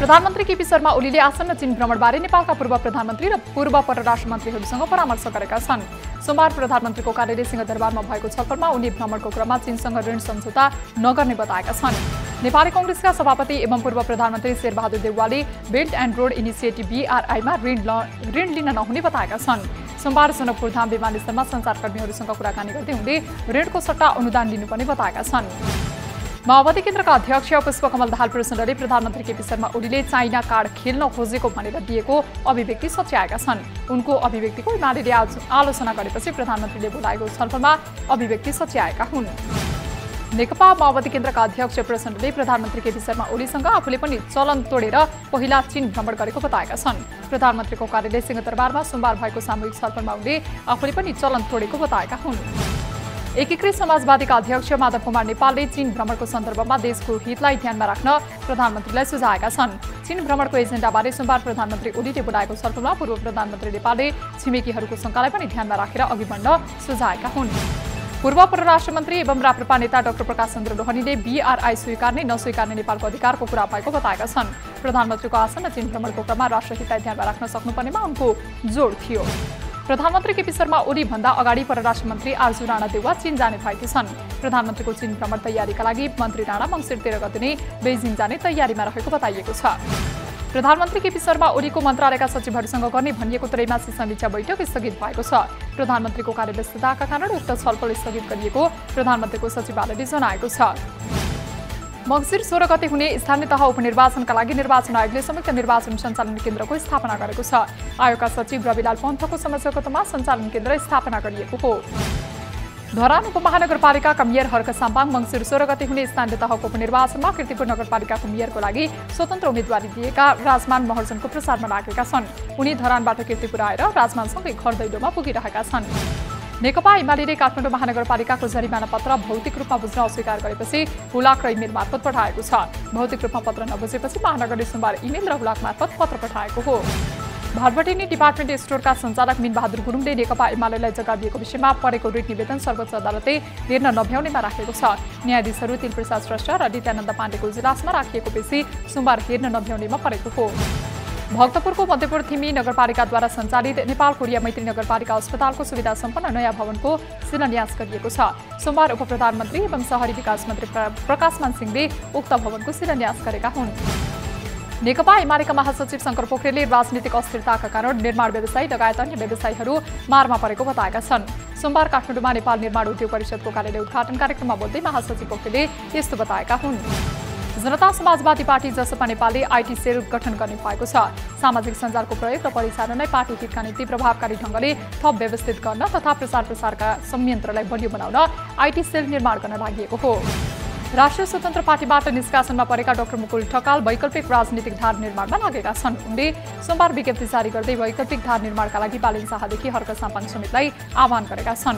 प्रधानमन्त्री केपी शर्मा ओलीले आसन्न चीन भ्रमणबारे नेपालका पूर्व प्रधानमन्त्री र पूर्व परराष्ट्र मन्त्रीहरूसँग परामर्श गरेका छन्। सोमबार प्रधानमन्त्रीको कार्यालय सिंहदरबारमा भएको छलफलमा उनी भ्रमणको क्रममा चीनसँग ऋण सम्झौता नगर्ने बताएका छन्। नेपाली कांग्रेसका सभापति एवं पूर्व प्रधानमन्त्री शेरबहादुर देउवाले बेल्ट एन्ड रोड इनिसिएटिभ BRI-मा ऋण लिन नहुने बताएका छन्। सोमबार जनकपुरधाम विमानस्थलमा सञ्चारकर्मीहरूसँग कुराकानी गर्दै उनले ऋणको सट्टा अनुदान लिनुपर्ने बताएका छन्। माओवादी केन्द्रका अध्यक्ष पुष्पकमल दाहाल प्रचण्डले प्रधानमन्त्री केपी शर्मा ओलीले चाइना कार्ड खेल्न खोजेको भनेर दिएको अभिव्यक्ति सच्याएका छन्। उनको अभिव्यक्तिको एमाले आलोचना गरेपछि प्रधानमन्त्रीले बोलाएको छलफलमा अभिव्यक्ति सच्याएका हुन्। नेकपा माओवादी केन्द्रका अध्यक्ष प्रचण्डले प्रधानमन्त्री केपी शर्मा ओलीसँग आफूले पनि चलन तोडेर पहिला चीन भ्रमण गरेको बताएका छन्। प्रधानमन्त्रीको कार्यालय सिंहदरबारमा सोमबार भएको सामूहिक छलफलमा उनले आफूले पनि चलन तोडेको बताएका हुन्। एकीकृत समाजवादीका अध्यक्ष माधव कुमार नेपालले चीन भ्रमणको सन्दर्भमा देशको हितलाई ध्यानमा राख्न प्रधानमन्त्रीलाई सुझाएका छन्। चीन भ्रमणको एजेन्डाबारे सोमबार प्रधानमन्त्री ओलीले बोलाएको छलफलमा पूर्व प्रधानमन्त्री नेपालले छिमेकीहरूको शंकालाई पनि ध्यानमा राखेर अघि बढ्न सुझाएका हुन्। पूर्व परराष्ट्र मन्त्री एवं राप्रपा नेता डाक्टर प्रकाश चन्द्र लोहनीले BRI स्वीकार्ने नस्वीकार्ने नेपालको अधिकारको कुरा भएको बताएका छन्। प्रधानमन्त्रीको आसन्न चीन भ्रमणको क्रममा राष्ट्रहितलाई ध्यानमा राख्न सक्नुपर्नेमा उनको जोड थियो। प्रधानमन्त्री केपी शर्मा ओली भन्दा अगाडि परराष्ट्र मन्त्री आर्जु राणा देउवा चीन जाने भएकी छन्। प्रधानमन्त्रीको चीन भ्रमण तयारीका लागि मन्त्री राणा मङ्सिर 13 गते नै बेजिङ जाने तयारीमा रहेको बताइएको छ। प्रधानमन्त्री केपी शर्मा ओलीको मन्त्रालयका सचिवहरूसँग गर्ने भनिएको त्रैमासिक समीक्षा बैठक स्थगित भएको छ। प्रधानमन्त्रीको कार्यव्यस्तताका कारण उक्त छलफल स्थगित गरिएको प्रधानमन्त्रीको सचिवालयले जनाएको छ। मङ्सिर 16 गते हुने स्थानीय तह उपनिर्वाचनका लागि निर्वाचन आयोगले संयुक्त निर्वाचन सञ्चालन केन्द्रको स्थापना गरेको छ। आयोगका सचिव रविलाल पन्थको संयोजकत्वमा सञ्चालन केन्द्र स्थापना गरिएको हो। धरान उपमहानगरपालिकाका मेयर हर्क साम्पाङ मङ्सिर 16 गते हुने स्थानीय तहको उपनिर्वाचनमा कीर्तिपुर नगरपालिकाको मेयरको लागि स्वतन्त्र उम्मेदवारी दिएका राजमान महर्जनको प्रचारमा लागेका छन्। उनी धरानबाट कीर्तिपुर आएर राजमानसँगै घर दैलोमा पुगिरहेका छन्। नेकपा एमाले काठमाडौँ महानगरपालिकाको जरिमाना पत्र भौतिक रूपमा बुझ्न अस्वीकार गरेपछि हुलाक र इमेल मार्फत पठाएको छ। भौतिक रूपमा पत्र नबुझेपछि महानगरले सोमबार इमेल र हुलाक मार्फत पत्र पठाएको हो। भटभटिनी डिपार्टमेन्ट स्टोरका सञ्चालक मिनबहादुर गुरुङले नेकपा एमालेलाई जग्गा दिएको विषयमा परेको रिट निवेदन सर्वोच्च अदालतले हेर्न नभ्याउनेमा राखेको छ। न्यायाधीशहरू तिलप्रसाद श्रेष्ठ र नित्यानन्द पाण्डेको इजलासमा राखिएको पेशी सोमबार हेर्न नभ्याउनेमा परेको हो। भक्तपुरको मध्यपुर थिमी नगरपालिकाद्वारा सञ्चालित नेपाल कोरिया मैत्री नगरपालिका अस्पतालको सुविधा सम्पन्न नयाँ भवनको शिलान्यास गरिएको छ। सोमबार उपप्रधानमन्त्री एवं शहरी विकास मन्त्री प्रकाशमान सिंहले उक्त भवनको शिलान्यास गरेका हुन्। नेकपा एमालेका महासचिव शङ्कर पोखरेलले राजनीतिक अस्थिरताका कारण निर्माण व्यवसायी लगायत अन्य व्यवसायीहरू मारमा परेको बताएका छन्। सोमबार काठमाडौँमा नेपाल निर्माण उद्योग परिषदको कार्यालय उद्घाटन कार्यक्रममा बोल्दै महासचिव पोखरेलले यस्तो बताएका हुन्। जनता समाजवादी पार्टी जसपा नेपालले IT सेल गठन गर्ने भएको छ। सामाजिक सञ्जालको प्रयोग र परिचालनलाई पार्टी हितका निम्ति प्रभावकारी ढङ्गले थप व्यवस्थित गर्न तथा प्रचार प्रसारका संयन्त्रलाई बलियो बनाउन IT सेल निर्माण गर्न लागि हो। राष्ट्रिय स्वतन्त्र पार्टीबाट निष्कासनमा परेका डाक्टर मुकुल ठकाल वैकल्पिक राजनीतिक धार निर्माणमा लागेका छन्। उनले सोमबार विज्ञप्ति जारी गर्दै वैकल्पिक धार निर्माणका लागि बालिन शाहदेखि हर्क साम्पाङ समेतलाई आह्वान गरेका छन्।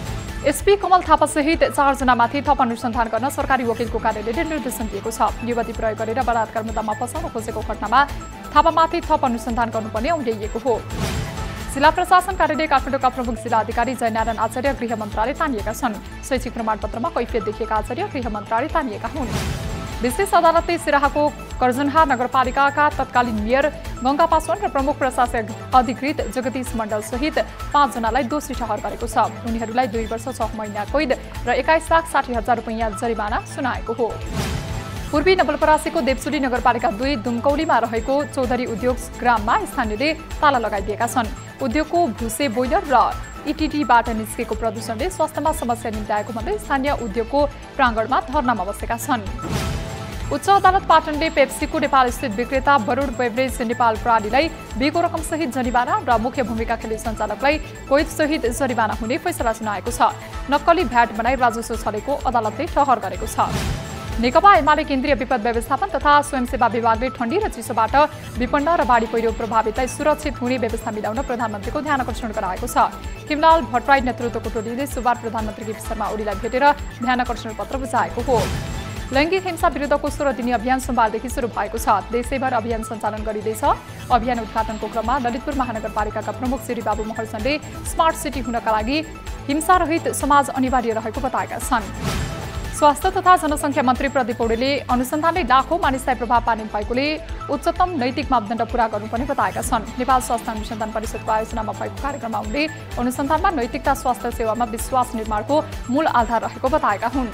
SP कमल थापा सहित 4 जनामाथि थप अनुसन्धान गर्न सरकारी वकिलको कार्यालयले निर्देशन दिएको छ। युवती प्रयोग गरेर बलात्कार मुद्दामा फसाउन खोजेको घटनामा थापामाथि थप अनुसन्धान गर्नुपर्ने औल्याइएको हो। जिल्ला प्रशासन कार्यालय काठमाडौँका प्रमुख जिल्ला अधिकारी जयनारायण आचार्य गृह मन्त्रालय तानिएका छन्। शैक्षिक प्रमाणपत्रमा कैफियत देखिएका आचार्य गृह मन्त्रालय तानिएका हुन्। विशेष अदालतले सिराहाको कर्जनहा नगरपालिकाका तत्कालीन मेयर गङ्गा पासवान र प्रमुख प्रशासक अधिकृत जगदीश मण्डल सहित 5 जनालाई दोषी ठहर गरेको छ। उनीहरूलाई 2 वर्ष 6 महिना कैद र 21,60,000 रुपैयाँ जरिमाना सुनाएको हो। पूर्वी नवलपरासीको देवसुली नगरपालिका 2 दुमकौलीमा रहेको चौधरी उद्योग ग्राममा स्थानीयले ताला लगाइदिएका छन्। उद्योगको भुसे बोइलर र ETDबाट निस्केको प्रदूषणले स्वास्थ्यमा समस्या निम्त्याएको भन्दै स्थानीय उद्योगको प्राङ्गणमा धर्नामा बसेका छन्। उच्च अदालत पाटनले पेप्सीको नेपालस्थित विक्रेता बरुड बेभरेज नेपाल प्रणालीलाई बिगो रकमसहित जरिवाना र मुख्य भूमिका खेल्ने सञ्चालकलाई कैदसहित जरिवाना हुने फैसला सुनाएको छ। नक्कली भ्याट बनाई राजस्व छलेको अदालतले ठहर गरेको छ। नेकपा एमाले केन्द्रीय विपद व्यवस्थापन तथा स्वयंसेवा विभागले ठण्डी र चिसोबाट विपन्न र बाढी पहिरो प्रभावितलाई सुरक्षित हुने व्यवस्था मिलाउन प्रधानमन्त्रीको ध्यानकर्षण गराएको छ। किमलाल भट्टराई नेतृत्वको टोलीले सोमबार प्रधानमन्त्री केपी शर्मा ओलीलाई भेटेर ध्यानकर्षण पत्र बुझाएको हो। लैङ्गिक हिंसा विरुद्धको 16 दिने अभियान सोमबारदेखि सुरु भएको छ। देशैभर अभियान सञ्चालन गरिँदैछ। अभियान उद्घाटनको क्रममा ललितपुर महानगरपालिकाका प्रमुख श्री बाबु महर्जनले स्मार्ट सिटी हुनका लागि हिंसारहित समाज अनिवार्य रहेको बताएका छन्। स्वास्थ्य तथा जनसङ्ख्या मन्त्री प्रदीप पौडेलले अनुसन्धानले लाखौं मानिसलाई प्रभाव पार्ने भएकोले उच्चतम नैतिक मापदण्ड पूरा गर्नुपर्ने बताएका छन्। नेपाल स्वास्थ्य अनुसन्धान परिषदको आयोजनामा भएको कार्यक्रममा उनले अनुसन्धानमा नैतिकता स्वास्थ्य सेवामा विश्वास निर्माणको मूल आधार रहेको बताएका हुन्।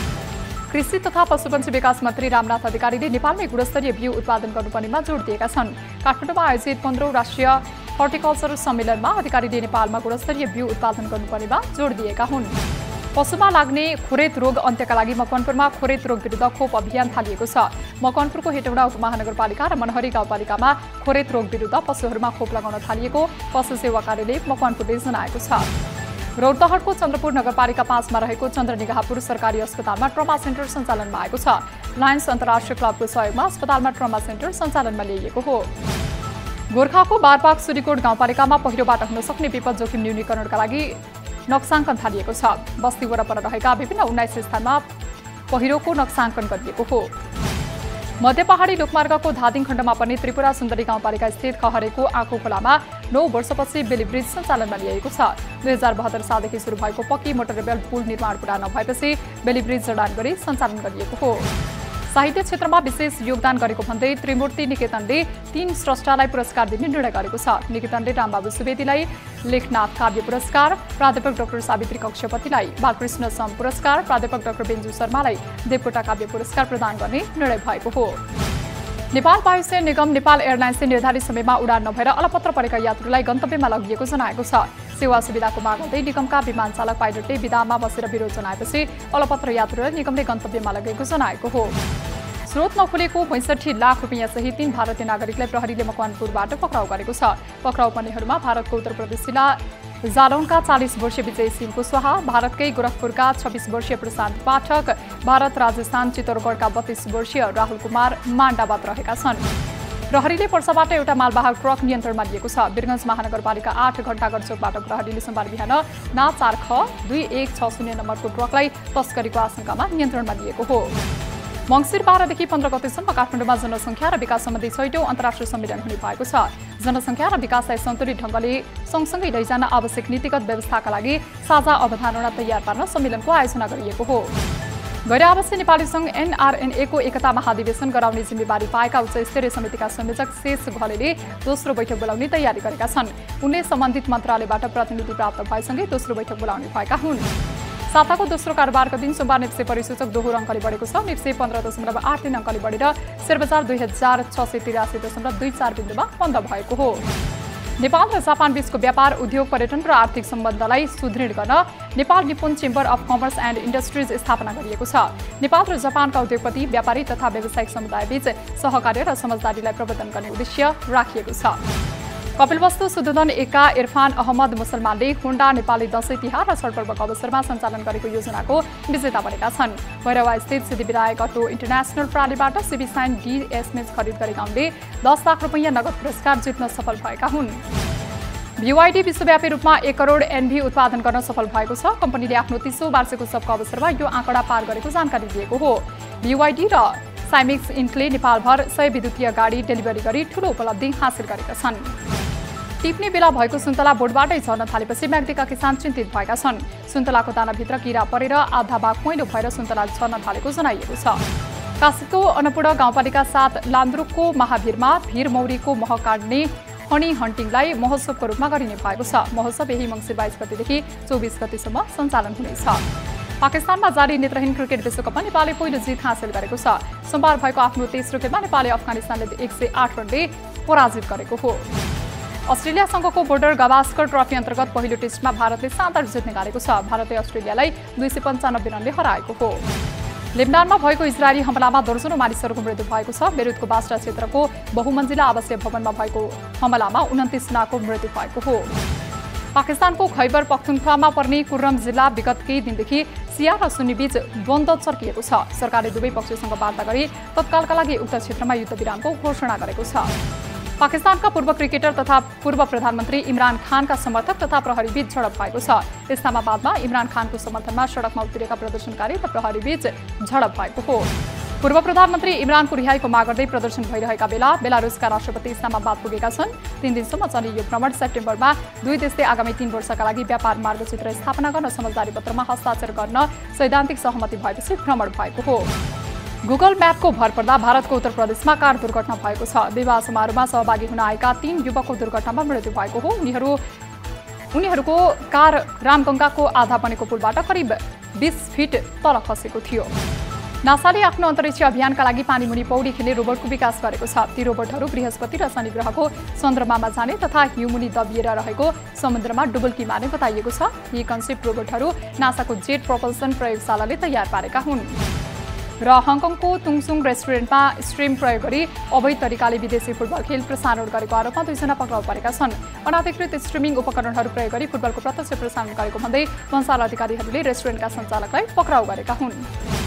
कृषि तथा पशुपन्छी विकास मन्त्री रामनाथ अधिकारीले नेपालमै गुणस्तरीय बिउ उत्पादन गर्नुपर्नेमा जोड दिएका छन्। काठमाडौँमा आयोजित 15औं राष्ट्रिय हर्टिकल्चर सम्मेलनमा अधिकारीले नेपालमा गुणस्तरीय बिउ उत्पादन गर्नुपर्नेमा जोड दिएका हुन्। पशुमा लाग्ने खोरेत रोग अन्त्यका लागि मकवानपुरमा खोरेत रोग विरुद्ध खोप अभियान थालिएको छ। मकवानपुरको हेटौडा उपमहानगरपालिका र मनहरी गाउँपालिकामा खोरेत रोग विरुद्ध पशुहरूमा खोप लगाउन थालिएको पशु सेवा कार्यालय मकवानपुरले जनाएको छ। रौतहटको चन्द्रपुर नगरपालिका 5 मा रहेको चन्द्रनिगाहपुर सरकारी अस्पतालमा ट्रमा सेन्टर सञ्चालनमा आएको छ। लायन्स अन्तर्राष्ट्रिय क्लबको सहयोगमा अस्पतालमा ट्रमा सेन्टर सञ्चालनमा ल्याइएको हो। गोर्खाको बारपाक सुरीकोट गाउँपालिकामा पहिरोबाट हुन सक्ने विपद जोखिम न्यूनीकरणका लागि नक्साङ्कन थालिएको छ। बस्ती वरपर रहेका विभिन्न 19 स्थानमा पहिरोको नक्साङ्कन गरिएको हो। मध्य पहाडी लोकमार्गको धादिङ खण्डमा पर्ने त्रिपुरा सुन्दरी गाउँपालिका स्थित खहरेको आँखो खोलामा 9 वर्षपछि बेली ब्रिज सञ्चालनमा ल्याइएको छ। 2072 सालदेखि सुरु भएको पक्की मोटरवेल पुल निर्माण पूरा नभएपछि बेली ब्रिज जडान गरी सञ्चालन गरिएको हो। साहित्य क्षेत्रमा विशेष योगदान गरेको भन्दै त्रिमूर्ति निकेतनले 3 स्रष्टालाई पुरस्कार दिने निर्णय गरेको छ। निकेतनले रामबाबु सुवेदीलाई लेखनाथ काव्य पुरस्कार, प्राध्यापक डाक्टर सावित्री कक्षपतिलाई बालकृष्ण सम पुरस्कार, प्राध्यापक डाक्टर बेन्जु शर्मालाई देवकोटा काव्य पुरस्कार प्रदान गर्ने निर्णय भएको हो। नेपाल वायुसेना निगम नेपाल एयरलाइन्सले निर्धारित समयमा उडान नभएर अलपत्र परेका यात्रुलाई गन्तव्यमा लगिएको जनाएको छ। सेवा सुविधाको माग गर्दै निगमका विमान चालक पाइलटले विधामा बसेर विरोध जनाएपछि अलपत्र यात्रुलाई निगमले गन्तव्यमा लगेको जनाएको हो। स्रोत नखुलेको 65 लाख रुपैयाँ सहित 3 भारतीय नागरिकलाई प्रहरीले मकवानपुरबाट पक्राउ गरेको छ। पक्राउ पर्नेहरूमा भारतको उत्तर प्रदेश जिल्ला जालौनका 40 वर्षीय विजय सिंह कुशवाहा, भारतकै गोरखपुरका 26 वर्षीय प्रशान्त पाठक, भारत राजस्थान चित्तौडगढका 32 वर्षीय राहुल कुमार माण्डावात रहेका छन्। प्रहरीले पर्साबाट एउटा मालवाहक ट्रक नियन्त्रणमा लिएको छ। वीरगञ्ज महानगरपालिका 8 घण्टाघर चोकबाट प्रहरीले सोमबार बिहान ना 4ख2160 नम्बरको ट्रकलाई तस्करीको आशंकामा नियन्त्रणमा लिएको हो। मङ्सिर 12 देखि 15 गतेसम्म काठमाडौँमा जनसङ्ख्या र विकास सम्बन्धी 6औं अन्तर्राष्ट्रिय सम्मेलन हुने भएको छ। जनसङ्ख्या र विकासलाई सन्तुलित ढङ्गले सँगसँगै लैजान आवश्यक नीतिगत व्यवस्थाका लागि साझा अवधारणा तयार पार्न सम्मेलनको आयोजना गरिएको हो। गैर आवासीय नेपाली सङ्घ NRNA को एकता महाधिवेशन गराउने जिम्मेवारी पाएका उच्च स्तरीय समितिका संयोजक शेष घलेले दोस्रो बैठक बोलाउने तयारी गरेका छन्। उनले सम्बन्धित मन्त्रालयबाट प्रतिनिधि प्राप्त भएसँगै दोस्रो बैठक बोलाउने भएका हुन्। साताको दोस्रो कारोबारको दिन सोमबार निफ्टी परिसूचक दोहोरो अङ्कले बढेको छ। निफ्टी 15.83 अङ्कले बढेर शेयर बजार 2683.24 बिन्दुमा बन्द भएको हो। नेपाल र जापान बीचको व्यापार, उद्योग, पर्यटन र आर्थिक सम्बन्धलाई सुदृढ गर्न Nepal Nipun chamber of commerce and industries स्थापना गरिएको छ। नेपाल र जापानका उद्योगपति, व्यापारी तथा व्यावसायिक समुदायबीच सहकार्य र समझदारीलाई प्रवर्धन गर्ने उद्देश्य राखिएको छ। कपिलवस्तु सुदोधन एका इरफान अहमद मुसलमानले होन्डा नेपाली दशैं तिहार र छठपर्वको अवसरमा सञ्चालन गरेको योजनाको विजेता बनेका छन्। भैरवा स्थित सिद्धिविनायक अटो इन्टरनेसनल प्रणालीबाट सिबी साइन DS खरिद गरेका उनले 10 लाख रुपैयाँ नगद पुरस्कार जित्न सफल भएका हुन्। BYD विश्वव्यापी रूपमा 1 करोड NV उत्पादन गर्न सफल भएको छ। कम्पनीले आफ्नो 30औं वार्षिक उत्सवको अवसरमा यो आँकडा पार गरेको जानकारी दिएको हो। BYD र साइमिक्स इन्कले नेपालभर 100 विद्युतीय गाडी डेलिभरी गरी ठूलो उपलब्धि हासिल गरेका छन्। टिप्ने बेला भएको सुन्तला बोर्डबाटै झर्न थालेपछि म्याग्दीका किसान चिन्तित भएका छन्। सुन्तलाको दानाभित्र किरा परेर आधा भाग पहिलो भएर सुन्तला झर्न थालेको जनाइएको छ। काशीको अन्नपूर्ण गाउँपालिका 7 लान्द्रुकको महाभिरमा भिरमौरीको मह काट्ने हनी हन्टिङलाई महोत्सवको रूपमा गरिने भएको छ। महोत्सव यही मङ्सिर 22 गतेदेखि 24 गतेसम्म सञ्चालन हुनेछ। पाकिस्तानमा जारी नेत्रहीन क्रिकेट विश्वकपमा नेपालले पहिलो जित हासिल गरेको छ। सोमबार भएको आफ्नो तेस्रो खेलमा नेपालले अफगानिस्तानले 108 रनले पराजित गरेको हो। अस्ट्रेलियासँगको बोर्डर गाभास्कर ट्रफी अन्तर्गत पहिलो टेस्टमा भारतले शानदार जित निकालेको छ। भारतले अस्ट्रेलियालाई 295 रनले हराएको हो। लेबनानमा भएको इजरायली हमलामा दर्जनौं मानिसहरूको मृत्यु भएको छ। बेरुतको बास्रा क्षेत्रको बहुमञ्जिला आवासीय भवनमा भएको हमलामा 29 जनाको मृत्यु भएको हो। पाकिस्तानको खैबर पख्तुनख्वामा पर्ने कुर्रम जिल्ला विगत केही दिनदेखि सिया र सुन्नी बीच द्वन्द्व चर्किएको छ। सरकारले दुवै पक्षसँग वार्ता गरी तत्कालका लागि उक्त क्षेत्रमा युद्ध विरामको घोषणा गरेको छ। पाकिस्तानका पूर्व क्रिकेटर तथा पूर्व प्रधानमन्त्री इमरान खानका समर्थक तथा प्रहरीबीच झडप भएको छ। इस्लामाबादमा इमरान खानको समर्थनमा सडकमा उत्रिएका प्रदर्शनकारी र प्रहरीबीच झडप भएको हो। पूर्व प्रधानमन्त्री इमरानको रिहाईको माग गर्दै प्रदर्शन भइरहेका बेला बेलारुसका राष्ट्रपति इस्लामाबाद पुगेका छन्। 3 दिनसम्म चल्ने यो भ्रमण सेप्टेम्बरमा दुई देशले आगामी 3 वर्षका लागि व्यापार मार्गसूत्र स्थापना गर्न समझदारी पत्रमा हस्ताक्षर गर्न सैद्धान्तिक सहमति भएपछि भ्रमण भएको हो। गुगल म्यापको भर पर्दा भारतको उत्तर प्रदेशमा कार दुर्घटना भएको छ। विवाह समारोहमा सहभागी हुन आएका 3 युवकको दुर्घटनामा मृत्यु भएको हो। उनीहरूको कार रामगङ्गाको आधा बनेको पुलबाट करिब 20 फिट तल खसेको थियो। नासाले आफ्नो अन्तरिक्ष अभियानका लागि पानीमुनि पौडी खेल्ने रोबोटको विकास गरेको छ। ती रोबोटहरू बृहस्पति र शनि ग्रहको चन्द्रमामा जाने तथा हिउँमुनि दबिएर रहेको समुद्रमा डुबुल्की मार्ने बताइएको छ। यी कन्सेप्ट रोबोटहरू नासाको जेट प्रोपल्सन प्रयोगशालाले तयार पारेका हुन्। र हङकङको तुङसुङ रेस्टुरेन्टमा स्ट्रिम प्रयोग गरी अवैध तरिकाले विदेशी फुटबल खेल प्रसारण गरेको आरोपमा 2 जना पक्राउ परेका छन्। अनाधिकृत स्ट्रिमिङ उपकरणहरू प्रयोग गरी फुटबलको प्रत्यक्ष प्रसारण गरेको भन्दै भन्सार अधिकारीहरूले रेस्टुरेन्टका सञ्चालकलाई पक्राउ गरेका हुन्।